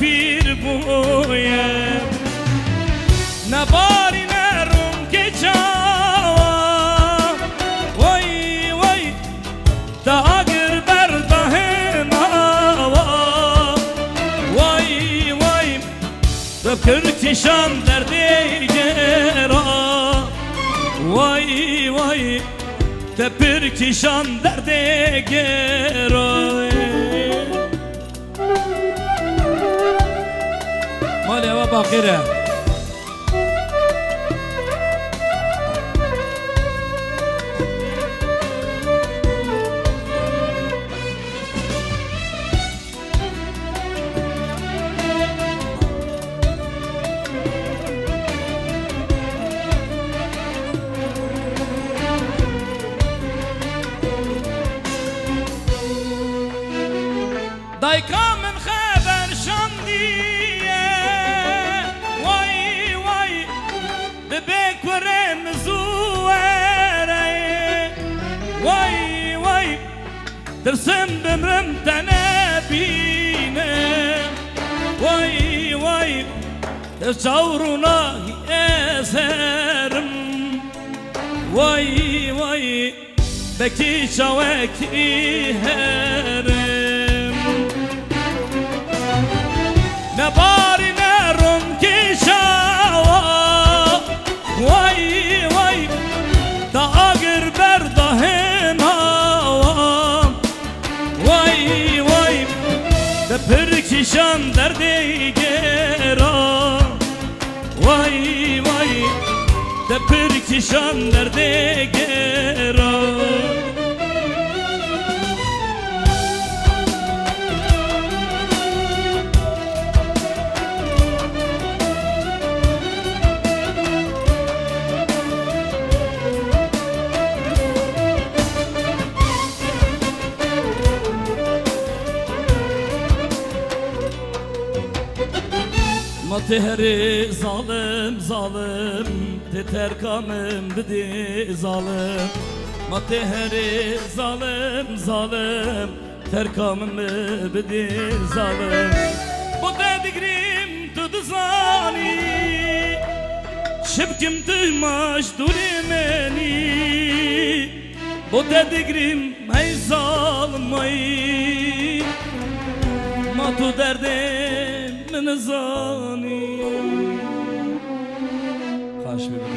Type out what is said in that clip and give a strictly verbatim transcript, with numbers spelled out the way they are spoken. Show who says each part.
Speaker 1: پیر بویم نباری نرم که جوان وای وای دا اگر برده نوا وای وای دا کرکشم در دیگرا وای وای دا پرکشم در دیگرا مالی هوا باقیره دایکا من خبر شاندیه وای وای ببکرم زوره وای وای ترسم بمرم تنبینه وای وای تشاورونا ازرم وای وای بکی شوکی هرم نباری نرم که شوا وای وای تا اگر برده نوا وای وای ده پرکشم در دیگرا وای وای ده پرکشم در دیگرا Matehri zalim zalim teter kanım bidi zalim Matehri zalim zalim terkamım bidi zalim Bu dedigrim tudu zani Şibkim tüymaş durimeni Bu dedigrim hey zalim ay Matu derdim من زانی خواهش می‌کنم